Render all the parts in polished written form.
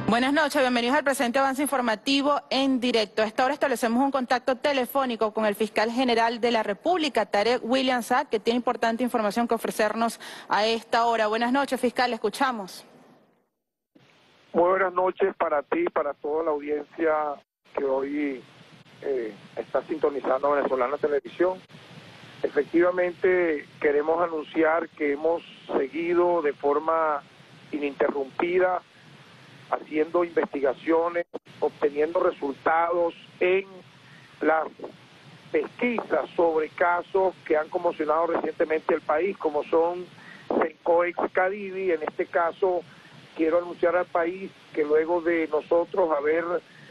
Buenas noches, bienvenidos al presente avance informativo en directo. A esta hora establecemos un contacto telefónico con el fiscal general de la República, Tarek William Saab, que tiene importante información que ofrecernos a esta hora. Buenas noches, fiscal, le escuchamos. Muy buenas noches para ti y para toda la audiencia que hoy está sintonizando Venezolana Televisión. Efectivamente, queremos anunciar que hemos seguido de forma ininterrumpida haciendo investigaciones, obteniendo resultados en las pesquisas sobre casos que han conmocionado recientemente el país, como son Cencoex Cadivi. En este caso, quiero anunciar al país que luego de nosotros haber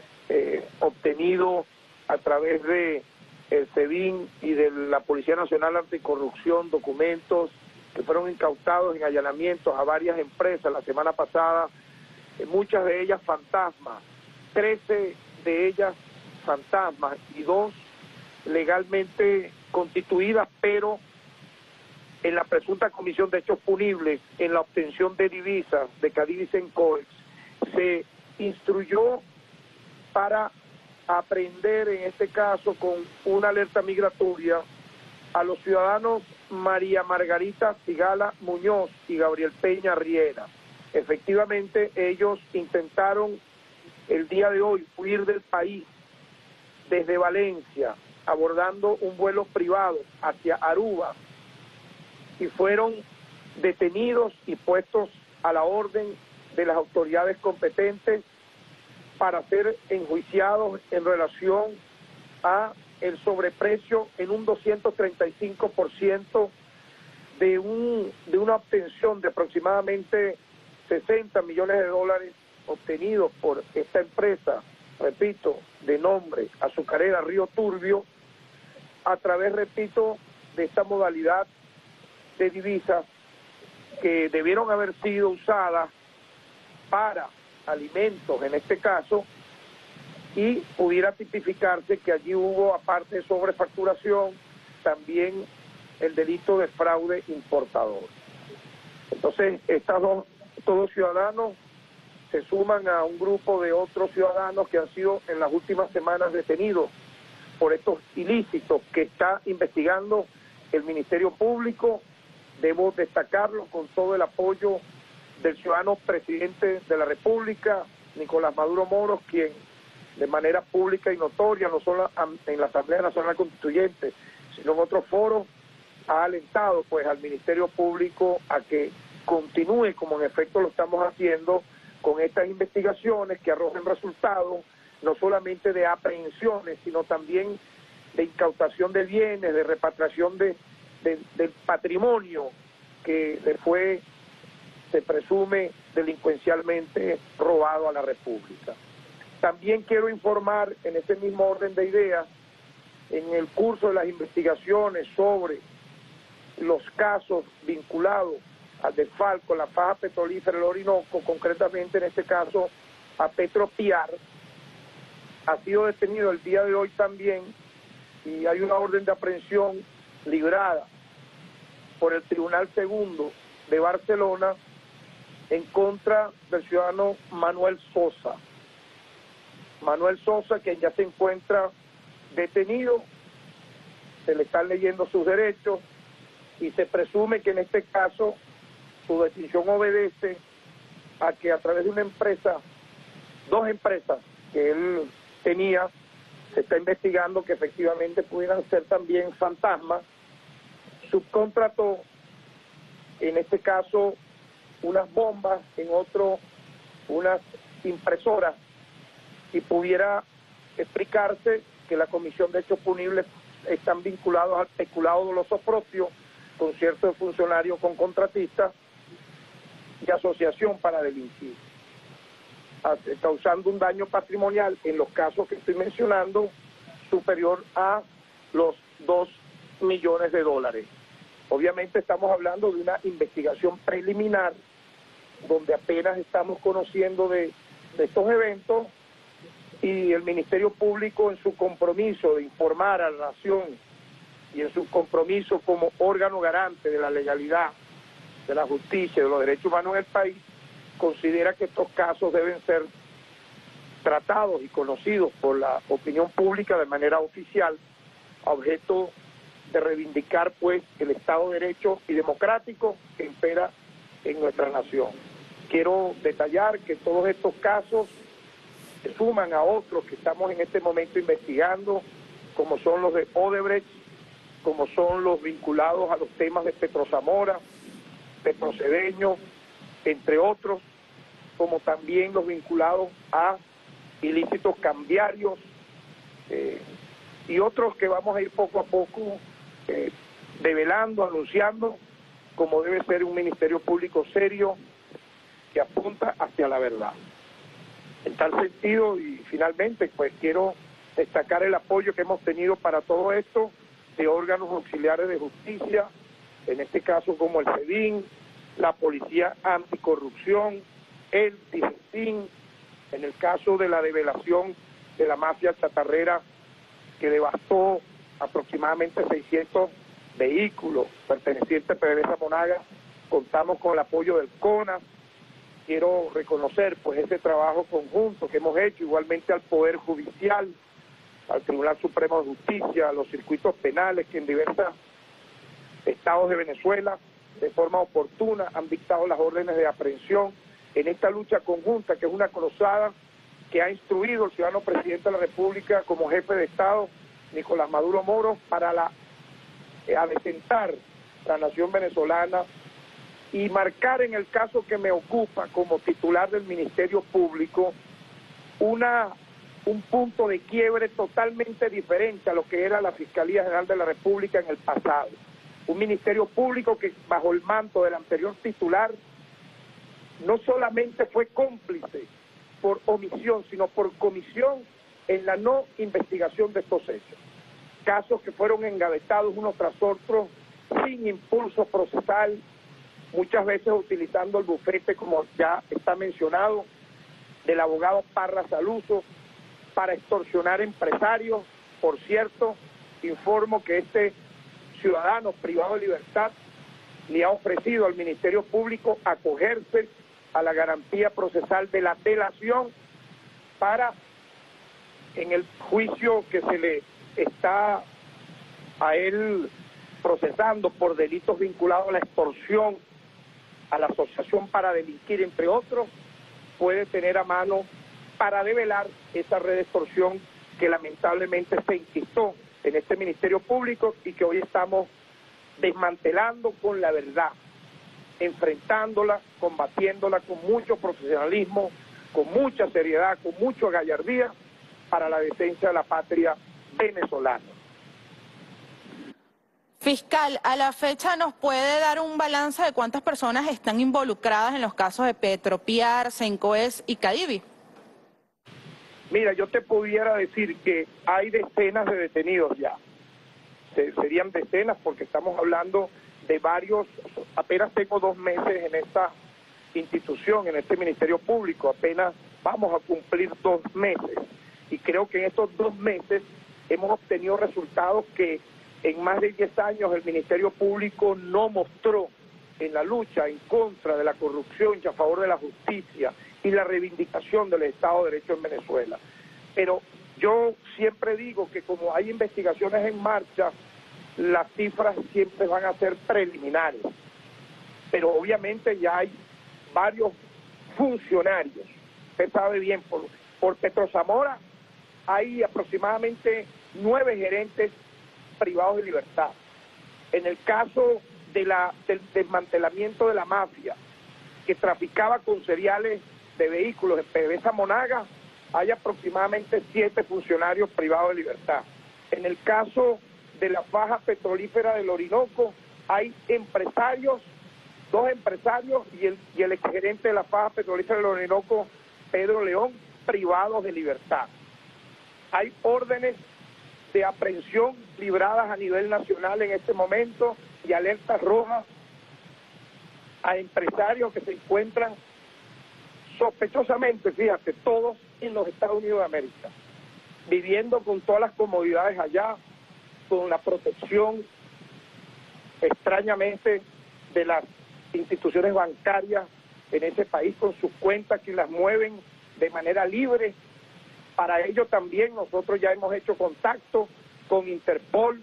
obtenido a través de el SEBIN y de la Policía Nacional Anticorrupción documentos que fueron incautados en allanamientos a varias empresas la semana pasada, muchas de ellas fantasmas, 13 de ellas fantasmas y 2 legalmente constituidas, pero en la presunta comisión de hechos punibles, en la obtención de divisas de Cadivi y Cencoex, se instruyó para aprehender, en este caso con una alerta migratoria, a los ciudadanos María Margarita Sigala Muñoz y Gabriel Peña Riera. Efectivamente, ellos intentaron el día de hoy huir del país desde Valencia, abordando un vuelo privado hacia Aruba, y fueron detenidos y puestos a la orden de las autoridades competentes para ser enjuiciados en relación a el sobreprecio en un 235% de una obtención de aproximadamente 60 millones de dólares obtenidos por esta empresa, repito, de nombre Azucarera Río Turbio, a través, repito, de esta modalidad de divisas que debieron haber sido usadas para alimentos en este caso, y pudiera tipificarse que allí hubo, aparte de sobrefacturación, también el delito de fraude importador. Entonces, estos dos ciudadanos se suman a un grupo de otros ciudadanos que han sido en las últimas semanas detenidos por estos ilícitos que está investigando el Ministerio Público. Debo destacarlo con todo el apoyo del ciudadano presidente de la República, Nicolás Maduro Moros, quien de manera pública y notoria, no solo en la Asamblea Nacional Constituyente, sino en otros foros, ha alentado pues al Ministerio Público a que continúe, como en efecto lo estamos haciendo, con estas investigaciones que arrojen resultados, no solamente de aprehensiones, sino también de incautación de bienes, de repatriación del patrimonio que le fue, se presume, delincuencialmente robado a la República. También quiero informar, en ese mismo orden de ideas, en el curso de las investigaciones sobre los casos vinculados al desfalco, la faja petrolífera del Orinoco, concretamente en este caso a Petropiar, ha sido detenido el día de hoy también, y hay una orden de aprehensión librada por el Tribunal Segundo de Barcelona en contra del ciudadano Manuel Sosa. Manuel Sosa, quien ya se encuentra detenido, se le están leyendo sus derechos y se presume que en este caso su detención obedece a que a través de una empresa, 2 empresas que él tenía, se está investigando que efectivamente pudieran ser también fantasmas, subcontrató en este caso unas bombas, en otro unas impresoras, y pudiera explicarse que la comisión de hechos punibles están vinculados al peculado doloso propio, concierto de funcionarios con contratistas y asociación para delinquir, causando un daño patrimonial en los casos que estoy mencionando superior a los 2 millones de dólares. Obviamente estamos hablando de una investigación preliminar donde apenas estamos conociendo de estos eventos, y el Ministerio Público, en su compromiso de informar a la nación y en su compromiso como órgano garante de la legalidad, de la justicia y de los derechos humanos en el país, considera que estos casos deben ser tratados y conocidos por la opinión pública de manera oficial, a objeto de reivindicar pues el Estado de Derecho y democrático que impera en nuestra nación. Quiero detallar que todos estos casos se suman a otros que estamos en este momento investigando, como son los de Odebrecht, como son los vinculados a los temas de Petrozamora, Petrocedeño, entre otros, como también los vinculados a ilícitos cambiarios y otros que vamos a ir poco a poco develando, anunciando, como debe ser un Ministerio Público serio que apunta hacia la verdad. En tal sentido, y finalmente, pues quiero destacar el apoyo que hemos tenido para todo esto de órganos auxiliares de justicia, en este caso como el SEBIN, la Policía Anticorrupción, el DIGESIN, en el caso de la develación de la mafia chatarrera que devastó aproximadamente 600 vehículos pertenecientes a PDVSA Monagas, contamos con el apoyo del CONAS. Quiero reconocer pues ese trabajo conjunto que hemos hecho, igualmente al Poder Judicial, al Tribunal Supremo de Justicia, a los circuitos penales que en diversos estados de Venezuela de forma oportuna han dictado las órdenes de aprehensión en esta lucha conjunta, que es una cruzada que ha instruido el ciudadano presidente de la República como jefe de Estado, Nicolás Maduro Moro, para adecentar la nación venezolana y marcar en el caso que me ocupa como titular del Ministerio Público un punto de quiebre totalmente diferente a lo que era la Fiscalía General de la República en el pasado. Un Ministerio Público que bajo el manto del anterior titular no solamente fue cómplice por omisión, sino por comisión en la no investigación de estos hechos. Casos que fueron engavetados uno tras otro, sin impulso procesal, muchas veces utilizando el bufete, como ya está mencionado, del abogado Parra Saluso, para extorsionar empresarios. Por cierto, informo que este ciudadano privado de libertad le ha ofrecido al Ministerio Público acogerse a la garantía procesal de la delación para, en el juicio que se le está a él procesando por delitos vinculados a la extorsión, a la asociación para delinquir, entre otros, puede tener a mano para develar esa red de extorsión que lamentablemente se inquistó en este Ministerio Público y que hoy estamos desmantelando con la verdad, enfrentándola, combatiéndola con mucho profesionalismo, con mucha seriedad, con mucha gallardía para la defensa de la patria venezolana. Fiscal, a la fecha nos puede dar un balance de cuántas personas están involucradas en los casos de Petropiar, Cencoes y Cadivi. Mira, yo te pudiera decir que hay decenas de detenidos ya. Serían decenas porque estamos hablando de varios, apenas tengo 2 meses en esta institución, en este Ministerio Público, apenas vamos a cumplir 2 meses. Y creo que en estos 2 meses hemos obtenido resultados que en más de 10 años el Ministerio Público no mostró en la lucha en contra de la corrupción y a favor de la justicia y la reivindicación del Estado de Derecho en Venezuela. Pero yo siempre digo que como hay investigaciones en marcha, las cifras siempre van a ser preliminares. Pero obviamente ya hay varios funcionarios. Usted sabe bien, por Petrozamora hay aproximadamente 9 gerentes privados de libertad. En el caso del desmantelamiento de la mafia que traficaba con cereales de vehículos en PDVSA Monagas, hay aproximadamente 7 funcionarios privados de libertad. En el caso de la faja petrolífera del Orinoco, hay empresarios, 2 empresarios y el exgerente de la faja petrolífera del Orinoco, Pedro León, privados de libertad. Hay órdenes de aprehensión libradas a nivel nacional en este momento y alertas rojas a empresarios que se encuentran sospechosamente, fíjate, todos en los Estados Unidos de América, viviendo con todas las comodidades allá, con la protección extrañamente de las instituciones bancarias en ese país, con sus cuentas que las mueven de manera libre Para ello también nosotros ya hemos hecho contacto con Interpol.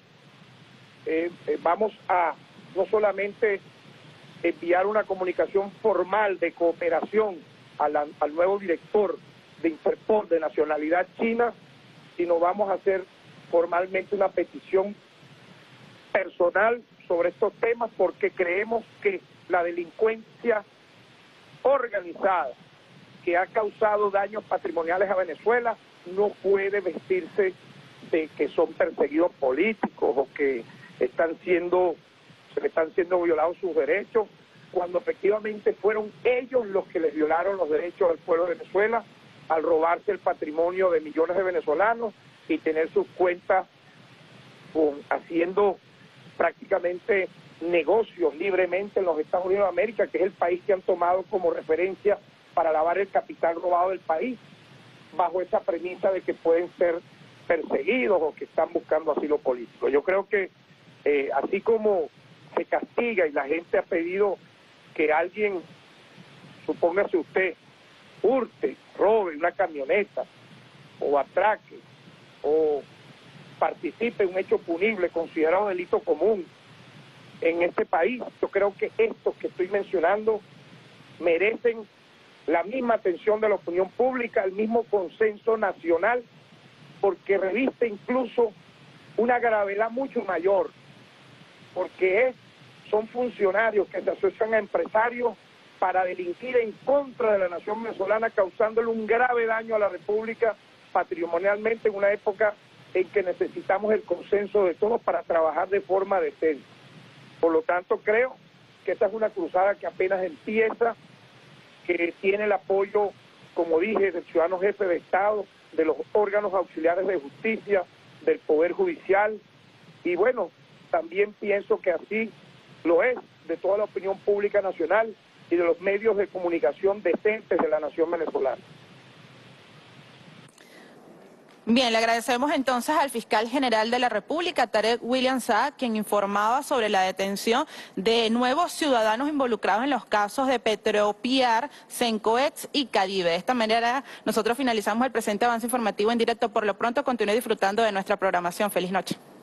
Vamos a no solamente enviar una comunicación formal de cooperación al nuevo director de Interpol de nacionalidad china, sino vamos a hacer formalmente una petición personal sobre estos temas, porque creemos que la delincuencia organizada que ha causado daños patrimoniales a Venezuela no puede vestirse de que son perseguidos políticos o que se están siendo violados sus derechos, cuando efectivamente fueron ellos los que les violaron los derechos al pueblo de Venezuela al robarse el patrimonio de millones de venezolanos y tener sus cuentas haciendo prácticamente negocios libremente en los Estados Unidos de América, que es el país que han tomado como referencia para lavar el capital robado del país, bajo esa premisa de que pueden ser perseguidos o que están buscando asilo político. Yo creo que así como se castiga y la gente ha pedido que alguien, supóngase usted, hurte, robe una camioneta o atraque o participe en un hecho punible considerado delito común en este país, yo creo que estos que estoy mencionando merecen la misma atención de la opinión pública, el mismo consenso nacional, porque reviste incluso una gravedad mucho mayor, porque son funcionarios que se asocian a empresarios para delinquir en contra de la nación venezolana, causándole un grave daño a la República patrimonialmente en una época en que necesitamos el consenso de todos para trabajar de forma decente. Por lo tanto, creo que esta es una cruzada que apenas empieza, que tiene el apoyo, como dije, del ciudadano jefe de Estado, de los órganos auxiliares de justicia, del Poder Judicial, y bueno, también pienso que así lo es de toda la opinión pública nacional y de los medios de comunicación decentes de la nación venezolana. Bien, le agradecemos entonces al fiscal general de la República, Tarek William Saab, quien informaba sobre la detención de nuevos ciudadanos involucrados en los casos de Petropiar, Cencoex y Caribe. De esta manera, nosotros finalizamos el presente avance informativo en directo. Por lo pronto, continúe disfrutando de nuestra programación. Feliz noche.